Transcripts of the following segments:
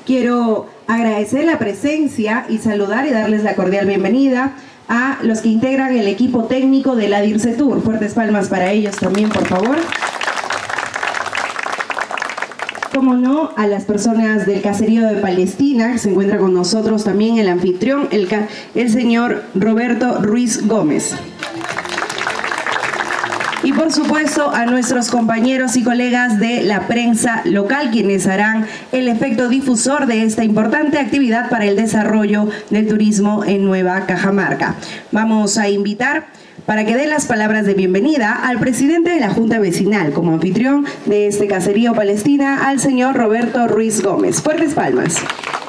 Quiero agradecer la presencia y saludar y darles la cordial bienvenida a los que integran el equipo técnico de la DIRCETUR. Fuertes palmas para ellos también, por favor. Como no, a las personas del caserío de Palestina, que se encuentra con nosotros también el anfitrión, el señor Roberto Ruiz Gómez. Y por supuesto a nuestros compañeros y colegas de la prensa local, quienes harán el efecto difusor de esta importante actividad para el desarrollo del turismo en Nueva Cajamarca. Vamos a invitar para que dé las palabras de bienvenida al presidente de la Junta Vecinal, como anfitrión de este caserío Palestina, al señor Roberto Ruiz Gómez. Fuertes palmas.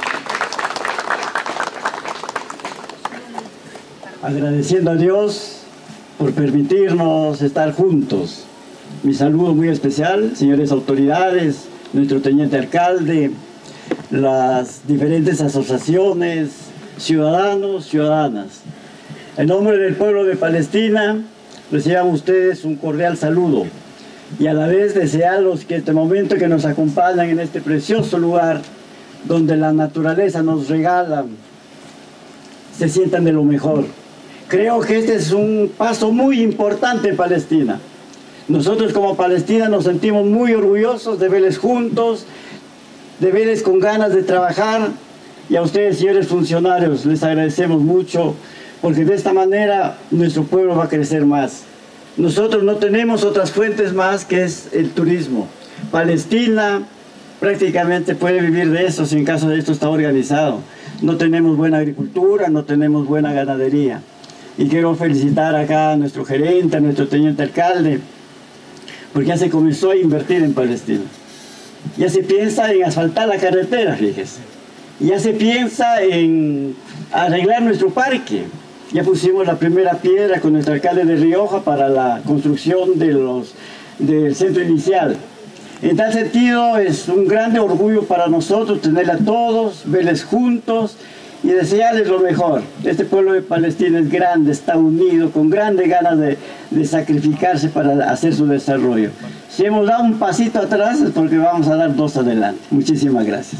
Agradeciendo a Dios por permitirnos estar juntos. Mi saludo muy especial, señores autoridades, nuestro teniente alcalde, las diferentes asociaciones, ciudadanos, ciudadanas. En nombre del pueblo de Palestina, reciban ustedes un cordial saludo y a la vez desearlos que este momento que nos acompañan en este precioso lugar donde la naturaleza nos regala, se sientan de lo mejor. Creo que este es un paso muy importante en Palestina. Nosotros como Palestina nos sentimos muy orgullosos de verles juntos, de verles con ganas de trabajar, y a ustedes, señores funcionarios, les agradecemos mucho, porque de esta manera nuestro pueblo va a crecer más. Nosotros no tenemos otras fuentes más que es el turismo. Palestina prácticamente puede vivir de eso si en caso de esto está organizado. No tenemos buena agricultura, no tenemos buena ganadería. Y quiero felicitar acá a nuestro gerente, a nuestro teniente alcalde, porque ya se comenzó a invertir en Palestina. Ya se piensa en asfaltar la carretera, fíjese. Ya se piensa en arreglar nuestro parque. Ya pusimos la primera piedra con nuestro alcalde de Rioja para la construcción del centro inicial. En tal sentido, es un grande orgullo para nosotros tenerla a todos, verles juntos y desearles lo mejor. Este pueblo de Palestina es grande, está unido, con grandes ganas de sacrificarse para hacer su desarrollo. Si hemos dado un pasito atrás es porque vamos a dar dos adelante. Muchísimas gracias.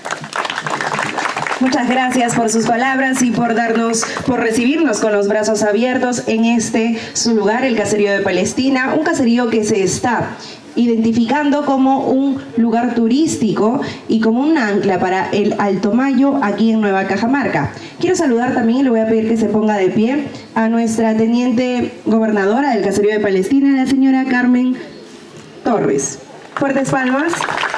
Muchas gracias por sus palabras y por recibirnos con los brazos abiertos en su lugar, el caserío de Palestina, un caserío que se está identificando como un lugar turístico y como un ancla para el Alto Mayo aquí en Nueva Cajamarca. Quiero saludar también, y le voy a pedir que se ponga de pie, a nuestra teniente gobernadora del caserío de Palestina, la señora Carmen Torres. Fuertes palmas.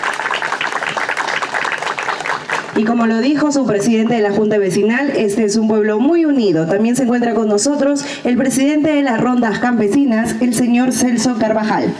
Y como lo dijo su presidente de la Junta Vecinal, este es un pueblo muy unido. También se encuentra con nosotros el presidente de las rondas campesinas, el señor Celso Carvajal.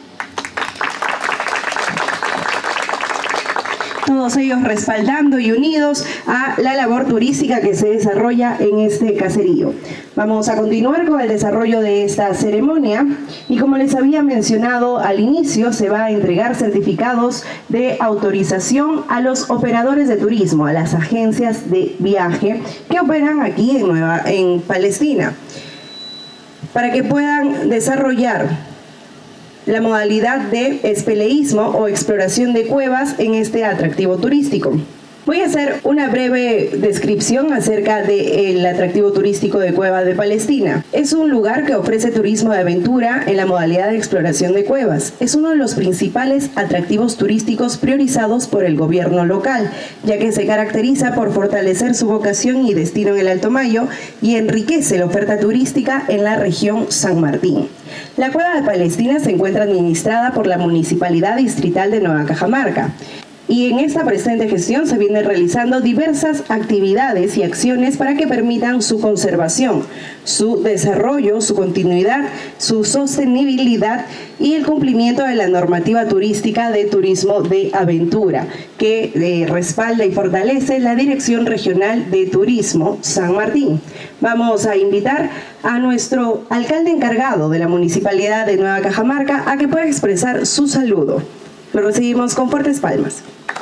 Todos ellos respaldando y unidos a la labor turística que se desarrolla en este caserío. Vamos a continuar con el desarrollo de esta ceremonia y como les había mencionado al inicio, se va a entregar certificados de autorización a los operadores de turismo, a las agencias de viaje que operan aquí en Palestina, para que puedan desarrollar la modalidad de espeleísmo o exploración de cuevas en este atractivo turístico. Voy a hacer una breve descripción acerca del atractivo turístico de Cueva de Palestina. Es un lugar que ofrece turismo de aventura en la modalidad de exploración de cuevas. Es uno de los principales atractivos turísticos priorizados por el gobierno local, ya que se caracteriza por fortalecer su vocación y destino en el Alto Mayo y enriquece la oferta turística en la región San Martín. La Cueva de Palestina se encuentra administrada por la Municipalidad Distrital de Nueva Cajamarca. Y en esta presente gestión se vienen realizando diversas actividades y acciones para que permitan su conservación, su desarrollo, su continuidad, su sostenibilidad y el cumplimiento de la normativa turística de turismo de aventura, que respalda y fortalece la Dirección Regional de Turismo San Martín. Vamos a invitar a nuestro alcalde encargado de la Municipalidad de Nueva Cajamarca a que pueda expresar su saludo. Lo recibimos con fuertes palmas.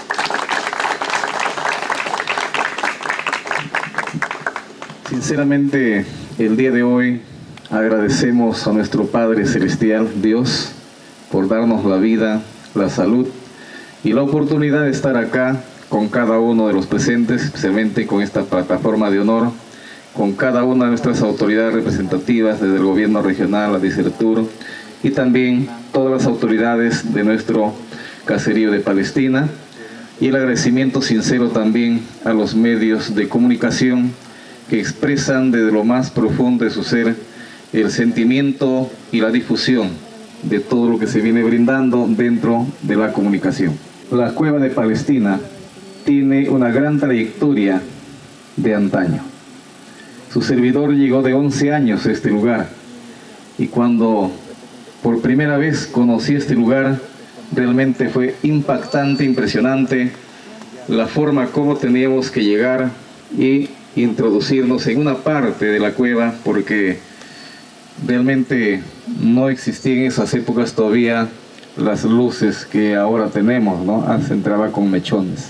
Sinceramente, el día de hoy agradecemos a nuestro Padre Celestial, Dios, por darnos la vida, la salud y la oportunidad de estar acá con cada uno de los presentes, especialmente con esta plataforma de honor, con cada una de nuestras autoridades representativas, desde el gobierno regional, la Disertur, y también todas las autoridades de nuestro caserío de Palestina, y el agradecimiento sincero también a los medios de comunicación que expresan desde lo más profundo de su ser el sentimiento y la difusión de todo lo que se viene brindando dentro de la comunicación. La Cueva de Palestina tiene una gran trayectoria de antaño. Su servidor llegó de 11 años a este lugar, y cuando por primera vez conocí este lugar, realmente fue impactante, impresionante la forma como teníamos que llegar y introducirnos en una parte de la cueva, porque realmente no existían en esas épocas todavía las luces que ahora tenemos, ¿no? Antes entraba con mechones,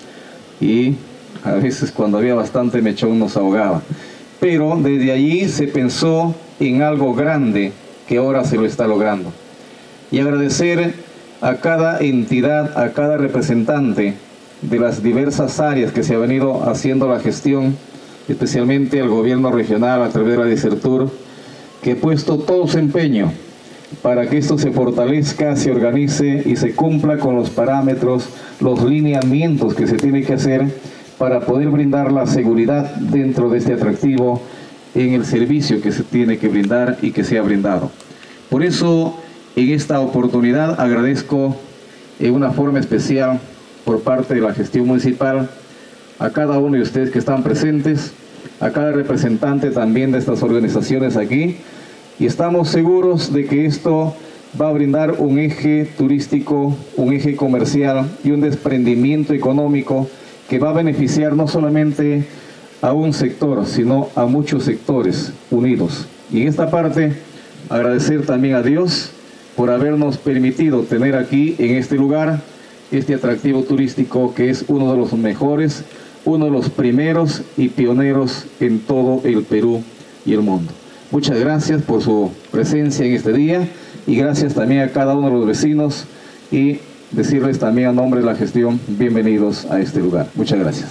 y a veces cuando había bastante mechón nos ahogaba. Pero desde allí se pensó en algo grande que ahora se lo está logrando. Y agradecer a cada entidad, a cada representante de las diversas áreas que se ha venido haciendo la gestión, especialmente al gobierno regional a través de la Disertur, que ha puesto todo su empeño para que esto se fortalezca, se organice y se cumpla con los parámetros, los lineamientos que se tiene que hacer para poder brindar la seguridad dentro de este atractivo en el servicio que se tiene que brindar y que se ha brindado. Por eso, en esta oportunidad agradezco en una forma especial por parte de la gestión municipal a cada uno de ustedes que están presentes, a cada representante también de estas organizaciones aquí, y estamos seguros de que esto va a brindar un eje turístico, un eje comercial y un desprendimiento económico que va a beneficiar no solamente a un sector, sino a muchos sectores unidos. Y en esta parte, agradecer también a Dios por habernos permitido tener aquí, en este lugar, este atractivo turístico que es uno de los mejores, uno de los primeros y pioneros en todo el Perú y el mundo. Muchas gracias por su presencia en este día, y gracias también a cada uno de los vecinos, y decirles también a nombre de la gestión, bienvenidos a este lugar. Muchas gracias.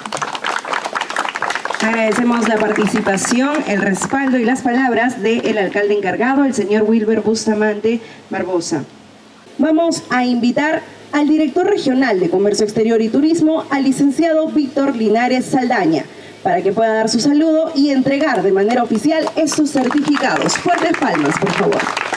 Agradecemos la participación, el respaldo y las palabras del alcalde encargado, el señor Wilber Bustamante Barbosa. Vamos a invitar al director regional de Comercio Exterior y Turismo, al licenciado Víctor Linares Saldaña, para que pueda dar su saludo y entregar de manera oficial estos certificados. Fuertes palmas, por favor.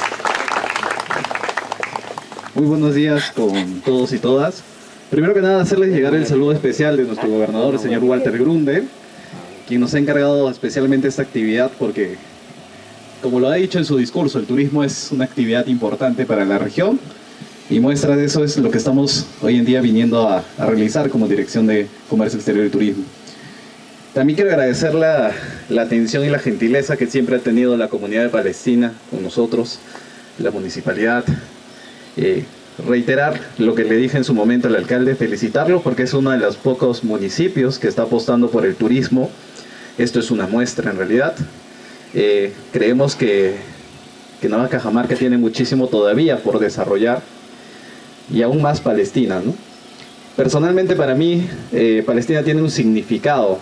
Muy buenos días con todos y todas. Primero que nada, hacerles llegar el saludo especial de nuestro gobernador, el señor Walter Grunde, quien nos ha encargado especialmente esta actividad porque, como lo ha dicho en su discurso, el turismo es una actividad importante para la región, y muestra de eso es lo que estamos hoy en día viniendo a realizar como Dirección de Comercio Exterior y Turismo. También quiero agradecer la atención y la gentileza que siempre ha tenido la comunidad de Palestina con nosotros, la municipalidad. Reiterar lo que le dije en su momento al alcalde, felicitarlo porque es uno de los pocos municipios que está apostando por el turismo. Esto es una muestra en realidad. Creemos que Nueva Cajamarca tiene muchísimo todavía por desarrollar, y aún más Palestina, ¿no? Personalmente para mí, Palestina tiene un significado.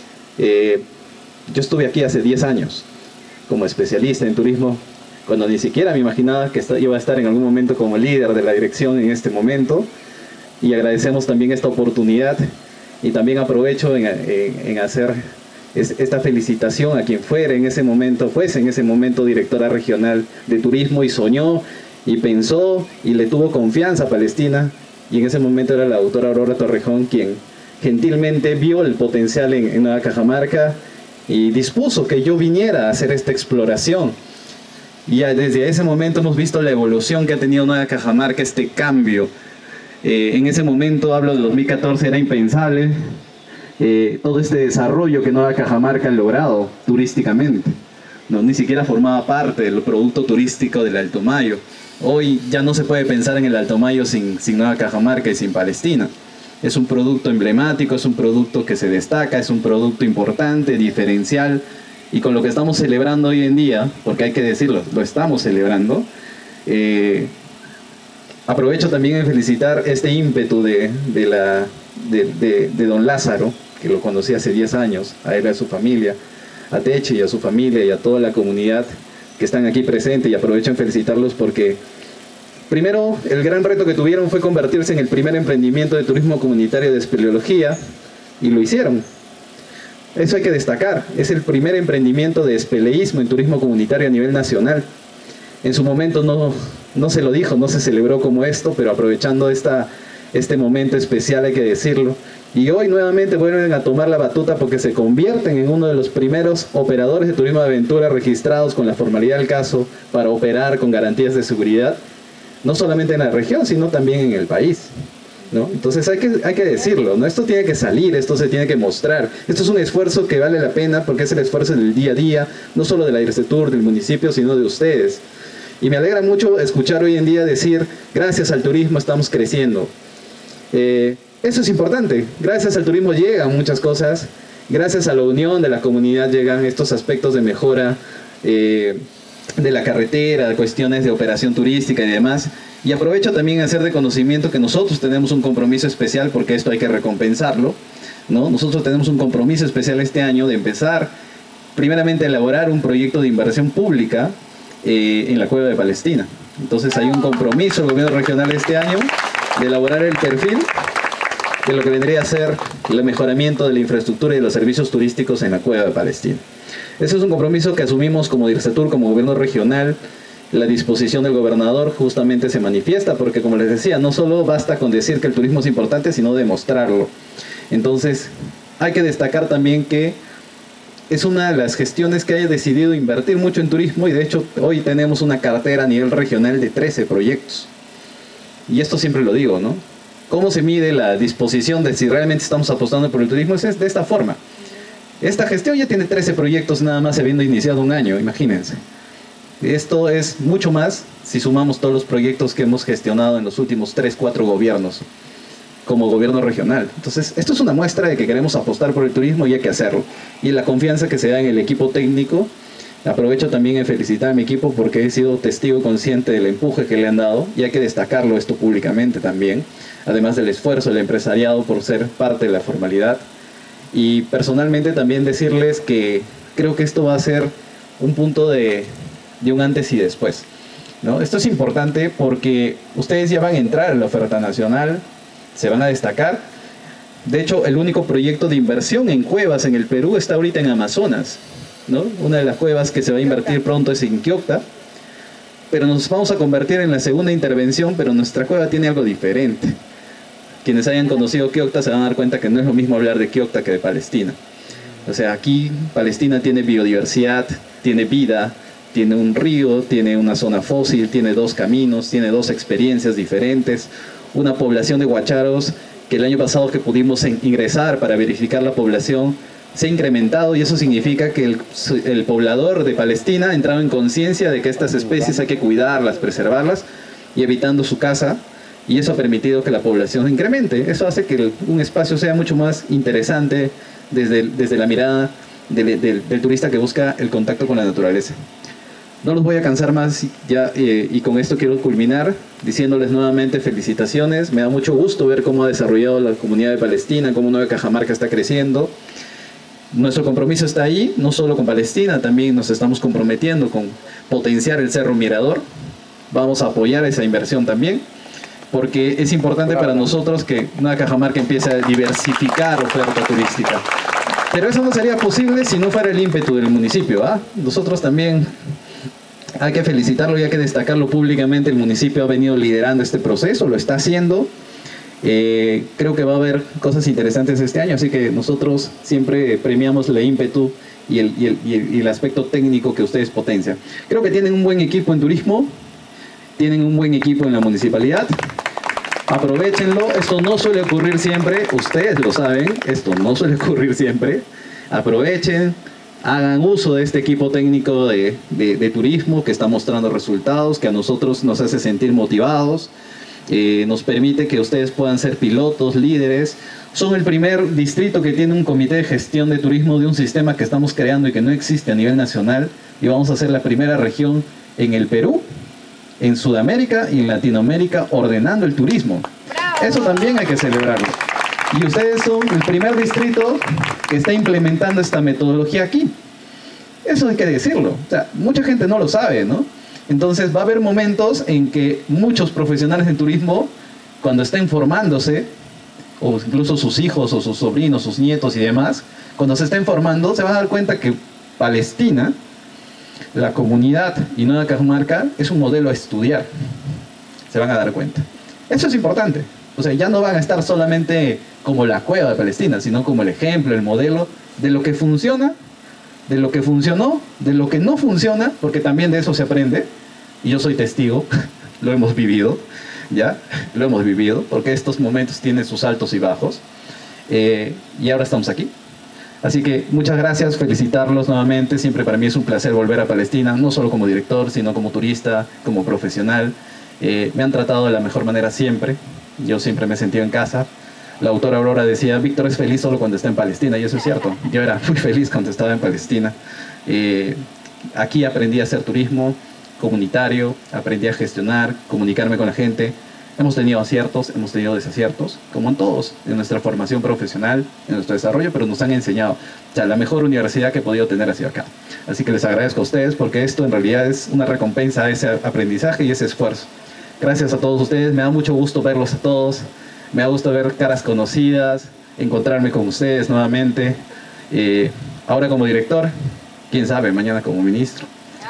Yo estuve aquí hace 10 años como especialista en turismo, cuando ni siquiera me imaginaba que iba a estar en algún momento como líder de la dirección en este momento, y agradecemos también esta oportunidad, y también aprovecho en hacer esta felicitación a quien fuese en ese momento directora regional de turismo, y soñó y pensó y le tuvo confianza a Palestina, y en ese momento era la doctora Aurora Torrejón quien gentilmente vio el potencial en Nueva Cajamarca y dispuso que yo viniera a hacer esta exploración. Y desde ese momento hemos visto la evolución que ha tenido Nueva Cajamarca, este cambio. En ese momento, hablo del 2014, era impensable todo este desarrollo que Nueva Cajamarca ha logrado turísticamente. No, ni siquiera formaba parte del producto turístico del Alto Mayo. Hoy ya no se puede pensar en el Alto Mayo sin Nueva Cajamarca y sin Palestina. Es un producto emblemático, es un producto que se destaca, es un producto importante, diferencial, y con lo que estamos celebrando hoy en día, porque hay que decirlo, lo estamos celebrando, aprovecho también en felicitar este ímpetu de la de don Lázaro, que lo conocí hace 10 años, a él y a su familia, a Teche y a su familia y a toda la comunidad que están aquí presentes, y aprovecho en felicitarlos porque primero el gran reto que tuvieron fue convertirse en el primer emprendimiento de turismo comunitario de espeleología, y lo hicieron. Eso hay que destacar, es el primer emprendimiento de espeleísmo en turismo comunitario a nivel nacional. En su momento no se lo dijo, no se celebró como esto, pero aprovechando este momento especial hay que decirlo. Y hoy nuevamente vuelven a tomar la batuta porque se convierten en uno de los primeros operadores de turismo de aventura registrados con la formalidad del caso para operar con garantías de seguridad, no solamente en la región, sino también en el país, ¿no? Entonces hay que decirlo, ¿no? Esto tiene que salir, esto se tiene que mostrar. Esto es un esfuerzo que vale la pena porque es el esfuerzo del día a día, no solo de la DIRCETUR, del municipio, sino de ustedes. Y me alegra mucho escuchar hoy en día decir, gracias al turismo estamos creciendo. Eso es importante, gracias al turismo llegan muchas cosas, gracias a la unión de la comunidad llegan estos aspectos de mejora de la carretera, cuestiones de operación turística y demás. Y aprovecho también a hacer de conocimiento que nosotros tenemos un compromiso especial, porque esto hay que recompensarlo, ¿no? Nosotros tenemos un compromiso especial este año de empezar primeramente a elaborar un proyecto de inversión pública en la Cueva de Palestina. Entonces hay un compromiso del gobierno regional este año de elaborar el perfil de lo que vendría a ser el mejoramiento de la infraestructura y de los servicios turísticos en la Cueva de Palestina. Ese es un compromiso que asumimos como DIRCETUR, como gobierno regional. La disposición del gobernador justamente se manifiesta porque, como les decía, no solo basta con decir que el turismo es importante, sino demostrarlo. Entonces, hay que destacar también que es una de las gestiones que haya decidido invertir mucho en turismo, y de hecho hoy tenemos una cartera a nivel regional de 13 proyectos. Y esto siempre lo digo, ¿no? ¿Cómo se mide la disposición de si realmente estamos apostando por el turismo? Es de esta forma. Esta gestión ya tiene 13 proyectos nada más habiendo iniciado un año, imagínense. Esto es mucho más si sumamos todos los proyectos que hemos gestionado en los últimos 3-4 gobiernos como gobierno regional. Entonces, esto es una muestra de que queremos apostar por el turismo y hay que hacerlo. Y la confianza que se da en el equipo técnico. Aprovecho también en felicitar a mi equipo porque he sido testigo consciente del empuje que le han dado, y hay que destacarlo esto públicamente también, además del esfuerzo del empresariado por ser parte de la formalidad. Y personalmente también decirles que creo que esto va a ser un punto de un antes y después, ¿no? Esto es importante porque ustedes ya van a entrar en la oferta nacional, se van a destacar. De hecho, el único proyecto de inversión en cuevas en el Perú está ahorita en Amazonas, ¿no? Una de las cuevas que se va a invertir pronto es en Quiocta, pero nos vamos a convertir en la segunda intervención, pero nuestra cueva tiene algo diferente. Quienes hayan conocido Quiocta se van a dar cuenta que no es lo mismo hablar de Quiocta que de Palestina. O sea, aquí Palestina tiene biodiversidad, tiene vida, tiene un río, tiene una zona fósil, tiene 2 caminos, tiene 2 experiencias diferentes, una población de guacharos que el año pasado que pudimos ingresar para verificar la población se ha incrementado, y eso significa que el poblador de Palestina ha entrado en conciencia de que estas especies hay que cuidarlas, preservarlas, y evitando su caza, y eso ha permitido que la población incremente. Eso hace que un espacio sea mucho más interesante desde la mirada del turista que busca el contacto con la naturaleza. No los voy a cansar más ya, y con esto quiero culminar diciéndoles nuevamente felicitaciones. Me da mucho gusto ver cómo ha desarrollado la comunidad de Palestina, cómo Nueva Cajamarca está creciendo. Nuestro compromiso está ahí, no solo con Palestina, también nos estamos comprometiendo con potenciar el Cerro Mirador. Vamos a apoyar esa inversión también, porque es importante para nosotros que Nueva Cajamarca empiece a diversificar oferta turística. Pero eso no sería posible si no fuera el ímpetu del municipio, ¿ah? Nosotros también hay que felicitarlo y hay que destacarlo públicamente. El municipio ha venido liderando este proceso, lo está haciendo. Creo que va a haber cosas interesantes este año, así que nosotros siempre premiamos el ímpetu y el aspecto técnico que ustedes potencian. Creo que tienen un buen equipo en turismo, tienen un buen equipo en la municipalidad. Aprovéchenlo, esto no suele ocurrir siempre, ustedes lo saben, esto no suele ocurrir siempre. Aprovechen, hagan uso de este equipo técnico de turismo que está mostrando resultados, que a nosotros nos hace sentir motivados, nos permite que ustedes puedan ser pilotos, líderes. Son el primer distrito que tiene un comité de gestión de turismo de un sistema que estamos creando y que no existe a nivel nacional, y vamos a ser la primera región en el Perú, en Sudamérica y en Latinoamérica ordenando el turismo. Eso también hay que celebrarlo. Y ustedes son el primer distrito que está implementando esta metodología aquí. Eso hay que decirlo. O sea, mucha gente no lo sabe, ¿no? Entonces va a haber momentos en que muchos profesionales en turismo, cuando estén formándose, o incluso sus hijos o sus sobrinos, sus nietos y demás, cuando se estén formando, se van a dar cuenta que Palestina, la comunidad y Nueva Cajamarca, es un modelo a estudiar. Se van a dar cuenta. Eso es importante. O sea, ya no van a estar solamente como la cueva de Palestina, sino como el ejemplo, el modelo de lo que funciona, de lo que funcionó, de lo que no funciona, porque también de eso se aprende, y yo soy testigo, lo hemos vivido, ¿ya? Lo hemos vivido, porque estos momentos tienen sus altos y bajos, y ahora estamos aquí. Así que muchas gracias, felicitarlos nuevamente, siempre para mí es un placer volver a Palestina, no solo como director, sino como turista, como profesional. Me han tratado de la mejor manera siempre, yo siempre me he sentido en casa. La autora Aurora decía, Víctor es feliz solo cuando está en Palestina, y eso es cierto. Yo era muy feliz cuando estaba en Palestina. Aquí aprendí a hacer turismo comunitario, aprendí a gestionar, comunicarme con la gente. Hemos tenido aciertos, hemos tenido desaciertos, como en todos, en nuestra formación profesional, en nuestro desarrollo, pero nos han enseñado. O sea, la mejor universidad que he podido tener ha sido acá. Así que les agradezco a ustedes, porque esto en realidad es una recompensa a ese aprendizaje y ese esfuerzo. Gracias a todos ustedes, me da mucho gusto verlos a todos. Me da gusto ver caras conocidas, encontrarme con ustedes nuevamente. Ahora como director, quién sabe, mañana como ministro.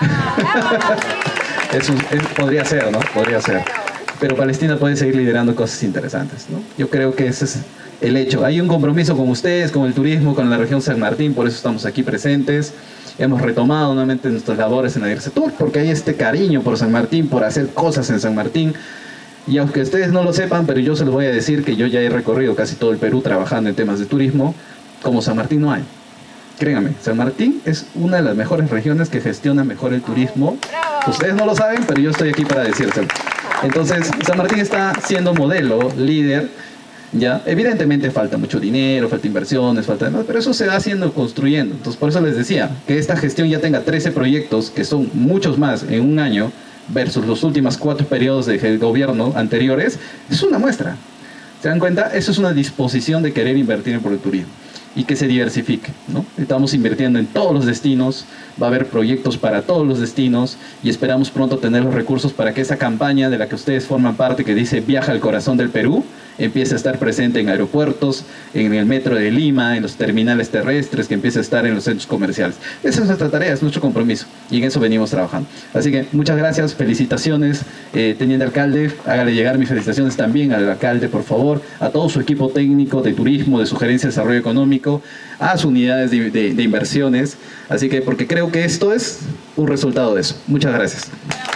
Podría ser, ¿no? Podría ser. Pero Palestina puede seguir liderando cosas interesantes, ¿no? Yo creo que ese es el hecho. Hay un compromiso con ustedes, con el turismo, con la región San Martín, por eso estamos aquí presentes. Hemos retomado nuevamente nuestras labores en la DIRCETUR, porque hay este cariño por San Martín, por hacer cosas en San Martín. Y aunque ustedes no lo sepan, pero yo se los voy a decir que yo ya he recorrido casi todo el Perú trabajando en temas de turismo, como San Martín no hay. Créanme, San Martín es una de las mejores regiones que gestiona mejor el turismo. Ustedes no lo saben, pero yo estoy aquí para decírselo. Entonces, San Martín está siendo modelo, líder, ¿ya? Evidentemente falta mucho dinero, falta inversiones, falta demás, pero eso se va haciendo, construyendo. Entonces, por eso les decía, que esta gestión ya tenga 13 proyectos, que son muchos más en un año, versus los últimos 4 periodos de gobierno anteriores, es una muestra. ¿Se dan cuenta? Eso es una disposición de querer invertir por el turismo y que se diversifique, ¿no? Estamos invirtiendo en todos los destinos, va a haber proyectos para todos los destinos y esperamos pronto tener los recursos para que esa campaña de la que ustedes forman parte, que dice Viaja al Corazón del Perú, empiece a estar presente en aeropuertos, en el metro de Lima, en los terminales terrestres, que empiece a estar en los centros comerciales. Esa es nuestra tarea, es nuestro compromiso y en eso venimos trabajando. Así que muchas gracias, felicitaciones, teniente alcalde, hágale llegar mis felicitaciones también al alcalde, por favor, a todo su equipo técnico de turismo, de sugerencia de desarrollo económico, a sus unidades de inversiones. Así que, porque creo que esto es un resultado de eso. Muchas gracias.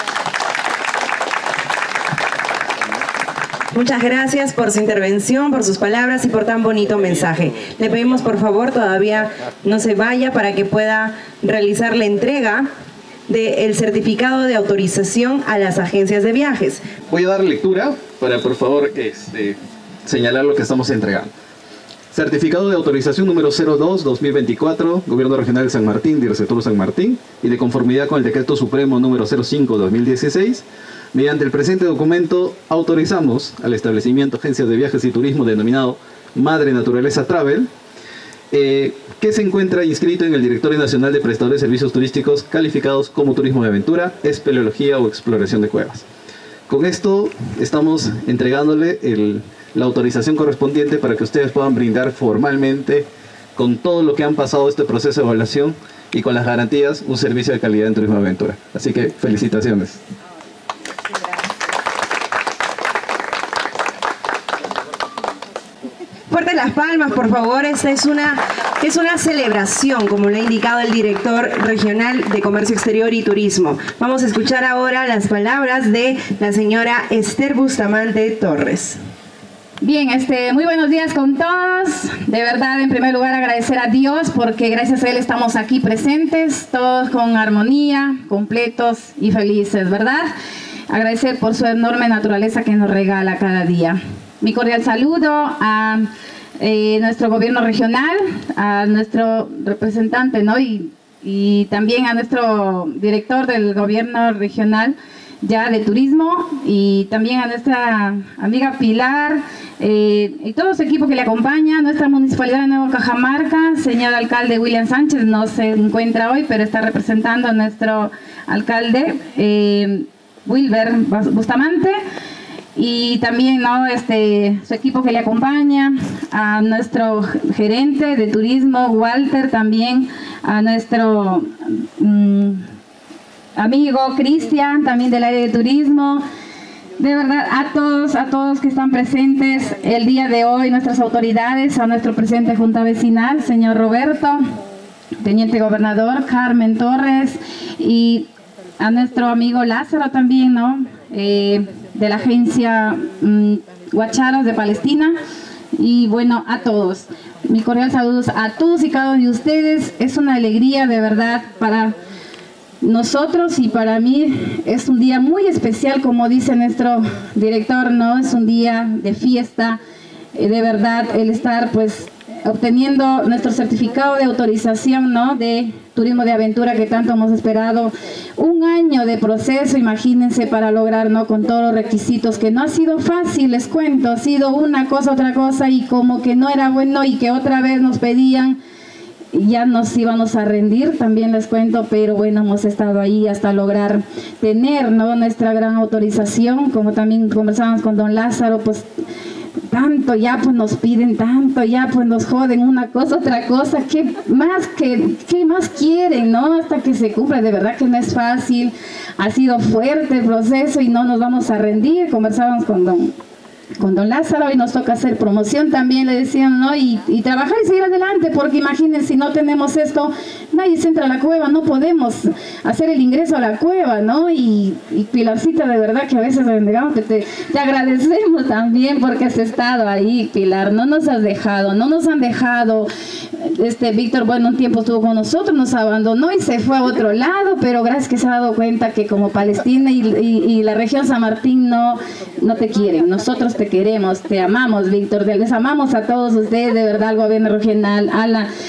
Muchas gracias por su intervención, por sus palabras y por tan bonito mensaje. Le pedimos, por favor, todavía no se vaya para que pueda realizar la entrega del certificado de autorización a las agencias de viajes. Voy a dar lectura para, por favor, señalar lo que estamos entregando. Certificado de autorización número 02-2024, Gobierno Regional de San Martín, DIRCETUR San Martín, y de conformidad con el Decreto Supremo número 05-2016, mediante el presente documento autorizamos al establecimiento Agencias de Viajes y Turismo denominado Madre Naturaleza Travel, que se encuentra inscrito en el Directorio Nacional de Prestadores de Servicios Turísticos calificados como turismo de aventura, espeleología o exploración de cuevas. Con esto estamos entregándole la autorización correspondiente para que ustedes puedan brindar formalmente, con todo lo que han pasado este proceso de evaluación y con las garantías, un servicio de calidad en turismo de aventura. Así que felicitaciones. Fuerte las palmas, por favor. Esta es una celebración, como lo ha indicado el director regional de Comercio Exterior y Turismo. Vamos a escuchar ahora las palabras de la señora Esther Bustamante Torres. Bien, muy buenos días con todos. De verdad, en primer lugar, agradecer a Dios porque gracias a Él estamos aquí presentes, todos con armonía, completos y felices, ¿verdad? Agradecer por su enorme naturaleza que nos regala cada día. Mi cordial saludo a nuestro gobierno regional, a nuestro representante, ¿no? Y también a nuestro director del gobierno regional, ya de turismo, y también a nuestra amiga Pilar y todo su equipo que le acompaña, nuestra municipalidad de Nuevo Cajamarca, señor alcalde William Sánchez, no se encuentra hoy, pero está representando a nuestro alcalde Wilber Bustamante, y también su equipo que le acompaña, a nuestro gerente de turismo Walter, también a nuestro amigo Cristian, también del área de turismo. De verdad, a todos que están presentes el día de hoy, nuestras autoridades, a nuestro presidente de Junta Vecinal, señor Roberto, teniente gobernador Carmen Torres, y a nuestro amigo Lázaro también, ¿no? De la agencia Guacharos de Palestina. Y bueno, a todos, mi cordial saludos a todos y cada uno de ustedes. Es una alegría de verdad para nosotros, y para mí es un día muy especial, como dice nuestro director, ¿no? Es un día de fiesta, de verdad, el estar pues obteniendo nuestro certificado de autorización, ¿no? De turismo de aventura que tanto hemos esperado. Un año de proceso, imagínense, para lograr, ¿no? Con todos los requisitos, que no ha sido fácil, les cuento, ha sido una cosa, otra cosa, y como que no era bueno, y que otra vez nos pedían, ya nos íbamos a rendir, también les cuento, pero bueno, hemos estado ahí hasta lograr tener, ¿no? Nuestra gran autorización. Como también conversábamos con don Lázaro, pues tanto ya pues nos piden, tanto ya pues nos joden una cosa, otra cosa, ¿qué más quieren, no? Hasta que se cumpla. De verdad que no es fácil, ha sido fuerte el proceso y no nos vamos a rendir. Conversábamos con don Lázaro, y nos toca hacer promoción también, le decían, ¿no? Y trabajar y seguir adelante, porque imagínense, si no tenemos esto, nadie se entra a la cueva, no podemos hacer el ingreso a la cueva, ¿no? Y Pilarcita, de verdad que a veces digamos que te agradecemos también porque has estado ahí, Pilar, no nos has dejado, no nos han dejado. Víctor, bueno, un tiempo estuvo con nosotros, nos abandonó y se fue a otro lado, pero gracias que se ha dado cuenta que como Palestina y la región San Martín no te quieren. Nosotros te queremos, te amamos, Víctor, les amamos a todos ustedes, de verdad, al gobierno regional, a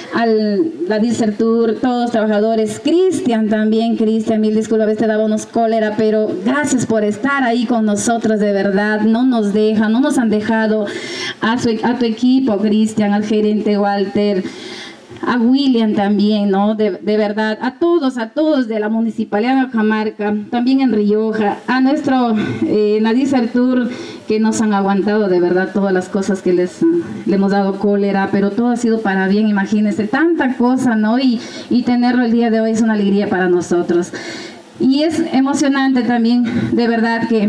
la Disertur, todos los trabajadores. Cristian también, Cristian, mil disculpas, a veces te dábamos cólera, pero gracias por estar ahí con nosotros, de verdad, no nos dejan, no nos han dejado. A tu equipo, Cristian, al gerente Walter, a William también, ¿no? De verdad, a todos de la Municipalidad de Cajamarca, también en Rioja, a nuestro Nadisertur, que nos han aguantado de verdad todas las cosas que le hemos dado cólera, pero todo ha sido para bien, imagínense, tanta cosa, ¿no? Y tenerlo el día de hoy es una alegría para nosotros. Y es emocionante también, de verdad, que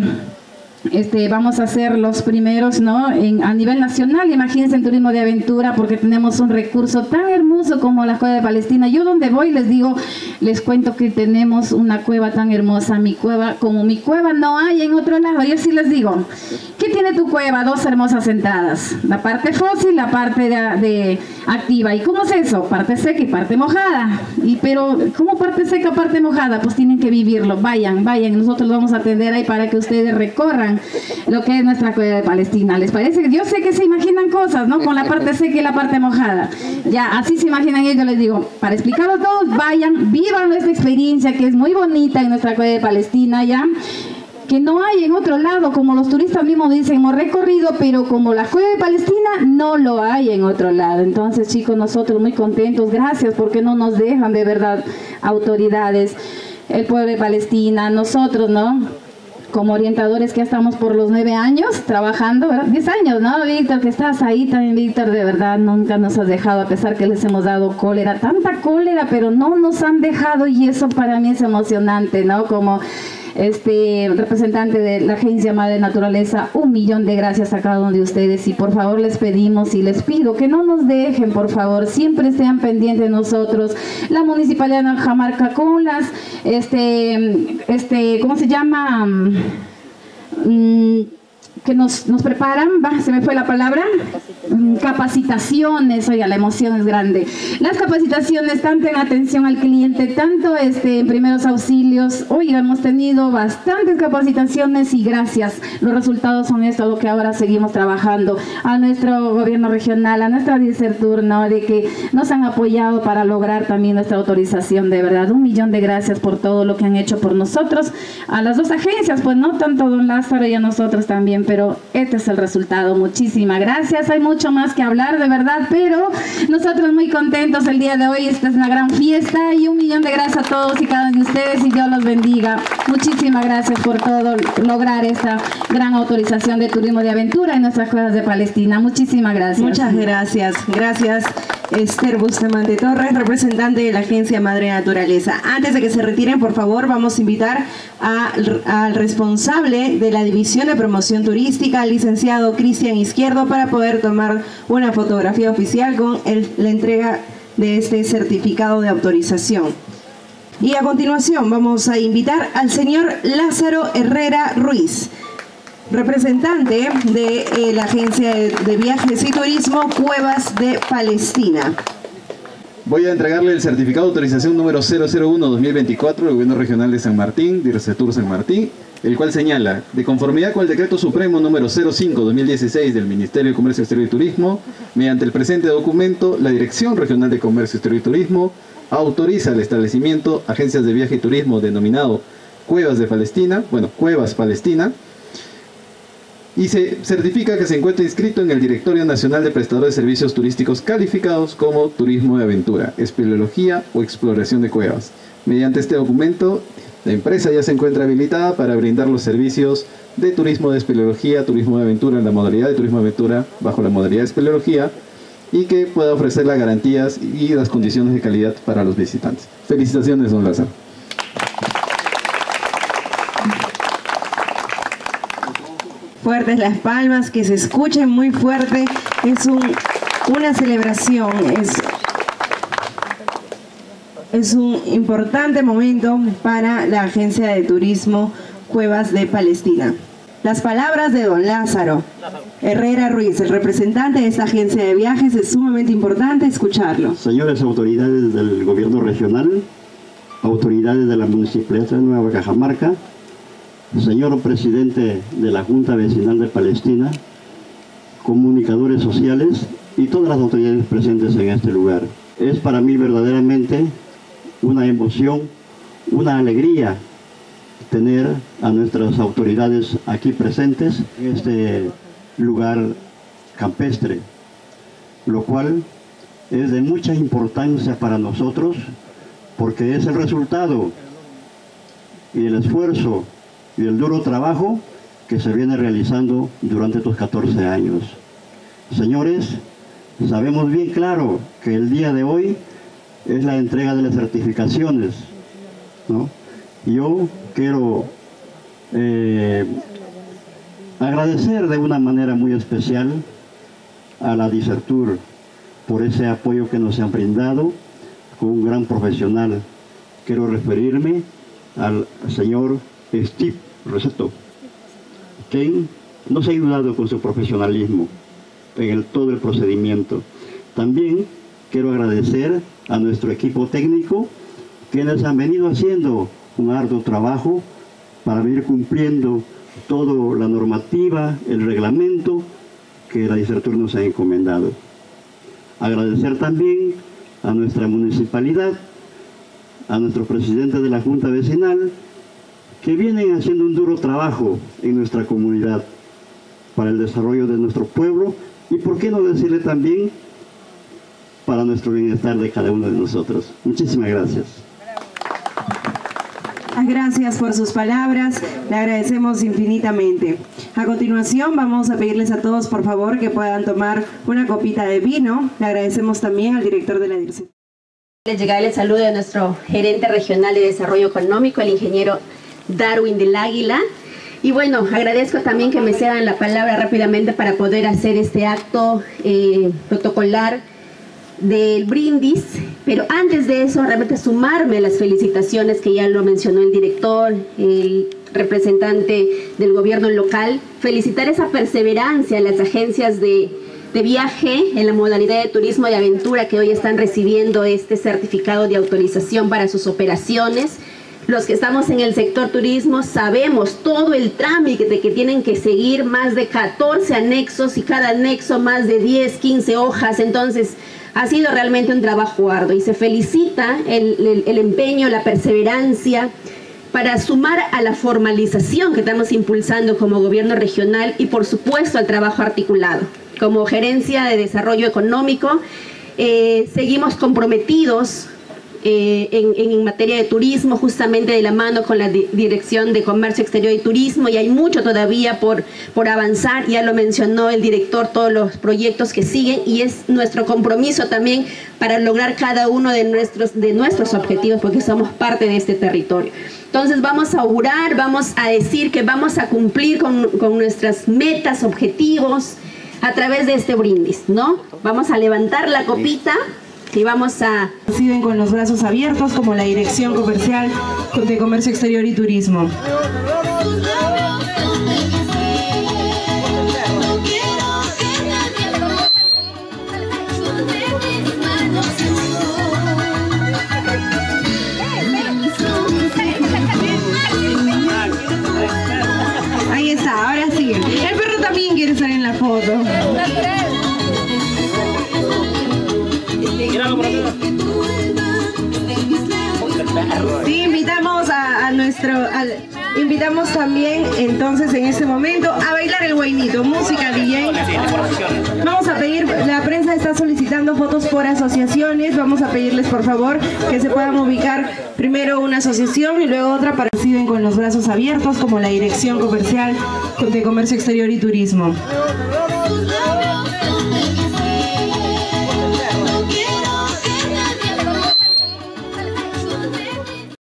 vamos a ser los primeros, ¿no? A nivel nacional, imagínense, en turismo de aventura, porque tenemos un recurso tan hermoso como la Cueva de Palestina. Yo donde voy les cuento que tenemos una cueva tan hermosa. Mi cueva no hay en otro lado. Yo sí les digo, ¿qué tiene tu cueva? Dos hermosas entradas, la parte fósil, la parte de activa. ¿Y cómo es eso? Parte seca y parte mojada. Pero ¿cómo parte seca, parte mojada? Pues tienen que vivirlo. Vayan, nosotros los vamos a atender ahí para que ustedes recorran lo que es nuestra Cueva de Palestina. ¿Les parece? Yo sé que se imaginan cosas, ¿no? Con la parte seca y la parte mojada. Ya, así se imaginan ellos. Les digo, para explicarlo a todos, vayan, vivan nuestra experiencia, que es muy bonita en nuestra Cueva de Palestina, ya, que no hay en otro lado, como los turistas mismos dicen, hemos recorrido, pero como la Cueva de Palestina no lo hay en otro lado. Entonces, chicos, nosotros muy contentos, gracias, porque no nos dejan, de verdad, autoridades, el pueblo de Palestina, nosotros, ¿no? Como orientadores que ya estamos por los 9 años trabajando, ¿verdad? 10 años, ¿no, Víctor? Que estás ahí también, Víctor, de verdad, nunca nos has dejado, a pesar que les hemos dado cólera, tanta cólera, pero no nos han dejado, y eso para mí es emocionante, ¿no? Como representante de la Agencia Madre Naturaleza, 1.000.000 de gracias a cada uno de ustedes, y por favor les pedimos y les pido que no nos dejen, por favor, siempre estén pendientes de nosotros, la Municipalidad de Cajamarca con las, ¿cómo se llama? nos preparan, se me fue la palabra, capacitaciones, oiga, la emoción es grande. Las capacitaciones tanto en atención al cliente, tanto en primeros auxilios, oiga, hemos tenido bastantes capacitaciones y gracias, los resultados son esto, lo que ahora seguimos trabajando. A nuestro gobierno regional, a nuestra Disertur, ¿no?, de que nos han apoyado para lograr también nuestra autorización, de verdad, 1 millón de gracias por todo lo que han hecho por nosotros, a las dos agencias, pues no tanto don Lázaro y a nosotros también, pero este es el resultado. Muchísimas gracias. Hay mucho más que hablar, de verdad, pero nosotros muy contentos el día de hoy. Esta es una gran fiesta y 1 millón de gracias a todos y cada uno de ustedes y Dios los bendiga. Muchísimas gracias por todo, lograr esta gran autorización de turismo de aventura en nuestras cuevas de Palestina. Muchísimas gracias. Muchas gracias. Gracias, Esther Bustamante Torres, representante de la Agencia Madre Naturaleza. Antes de que se retiren, por favor, vamos a invitar al responsable de la División de Promoción Turística, al licenciado Cristian Izquierdo, para poder tomar una fotografía oficial con la entrega de este certificado de autorización. Y a continuación vamos a invitar al señor Lázaro Herrera Ruiz, representante de la Agencia de Viajes y Turismo Cuevas de Palestina. Voy a entregarle el certificado de autorización número 001-2024 del Gobierno Regional de San Martín, Disertur San Martín, el cual señala, de conformidad con el Decreto Supremo número 05-2016 del Ministerio de Comercio Exterior y Turismo, mediante el presente documento, la Dirección Regional de Comercio Exterior y Turismo autoriza el establecimiento agencias de viaje y turismo denominado Cuevas de Palestina, Cuevas Palestina, y se certifica que se encuentra inscrito en el Directorio Nacional de Prestadores de Servicios Turísticos calificados como turismo de aventura, espeleología o exploración de cuevas. Mediante este documento, la empresa ya se encuentra habilitada para brindar los servicios de turismo de espeleología, turismo de aventura en la modalidad de turismo de aventura bajo la modalidad de espeleología y que pueda ofrecer las garantías y las condiciones de calidad para los visitantes. Felicitaciones, don Lázaro. Fuertes las palmas, que se escuchen muy fuerte. Es una celebración, es un importante momento para la Agencia de Turismo Cuevas de Palestina. Las palabras de don Lázaro Herrera Ruiz, el representante de esta agencia de viajes, es sumamente importante escucharlo. Señores autoridades del gobierno regional, autoridades de la Municipalidad de Nueva Cajamarca, señor presidente de la Junta Vecinal de Palestina, comunicadores sociales y todas las autoridades presentes en este lugar. Es para mí verdaderamente una emoción, una alegría tener a nuestras autoridades aquí presentes en este lugar campestre, lo cual es de mucha importancia para nosotros porque es el resultado y el esfuerzo y el duro trabajo que se viene realizando durante estos 14 años. Señores, sabemos bien claro que el día de hoy es la entrega de las certificaciones, ¿no? Yo quiero agradecer de una manera muy especial a la Disertur por ese apoyo que nos han brindado con un gran profesional. Quiero referirme al señor Steve Roseto, quien nos ha ayudado con su profesionalismo en todo el procedimiento. También quiero agradecer a nuestro equipo técnico, quienes han venido haciendo un arduo trabajo para venir cumpliendo toda la normativa, el reglamento que la Disertur nos ha encomendado. Agradecer también a nuestra municipalidad, a nuestro presidente de la Junta Vecinal, que vienen haciendo un duro trabajo en nuestra comunidad para el desarrollo de nuestro pueblo y, por qué no decirle también, para nuestro bienestar de cada uno de nosotros. Muchísimas gracias. Gracias por sus palabras, le agradecemos infinitamente. A continuación vamos a pedirles a todos, por favor, que puedan tomar una copita de vino. Le agradecemos también al director de la dirección. Les llega el saludo de nuestro gerente regional de desarrollo económico, el ingeniero Darwin del Águila. Y bueno, agradezco también que me cedan la palabra rápidamente para poder hacer este acto protocolar del brindis, pero antes de eso realmente sumarme a las felicitaciones que ya lo mencionó el director, el representante del gobierno local, felicitar esa perseverancia a las agencias de viaje en la modalidad de turismo de aventura que hoy están recibiendo este certificado de autorización para sus operaciones. Los que estamos en el sector turismo sabemos todo el trámite que tienen que seguir, más de 14 anexos y cada anexo más de 10, 15 hojas. Entonces ha sido realmente un trabajo arduo y se felicita el empeño, la perseverancia para sumar a la formalización que estamos impulsando como gobierno regional y por supuesto al trabajo articulado. Como Gerencia de Desarrollo Económico seguimos comprometidos en materia de turismo, justamente de la mano con la Dirección de Comercio Exterior y Turismo, y hay mucho todavía por avanzar. Ya lo mencionó el director, todos los proyectos que siguen, y es nuestro compromiso también para lograr cada uno de nuestros objetivos, porque somos parte de este territorio. Entonces vamos a augurar, vamos a decir que vamos a cumplir con nuestras metas, objetivos, a través de este brindis, ¿no? Vamos a levantar la copita y vamos a... Reciben con los brazos abiertos como la Dirección Comercial de Comercio Exterior y Turismo. Ahí está, ahora sí. El perro también quiere estar en la foto. Sí, invitamos invitamos también entonces en este momento a bailar el guainito, música DJ. Vamos a pedir, la prensa está solicitando fotos por asociaciones, vamos a pedirles por favor que se puedan ubicar primero una asociación y luego otra para que reciben con los brazos abiertos como la Dirección Comercial de Comercio Exterior y Turismo.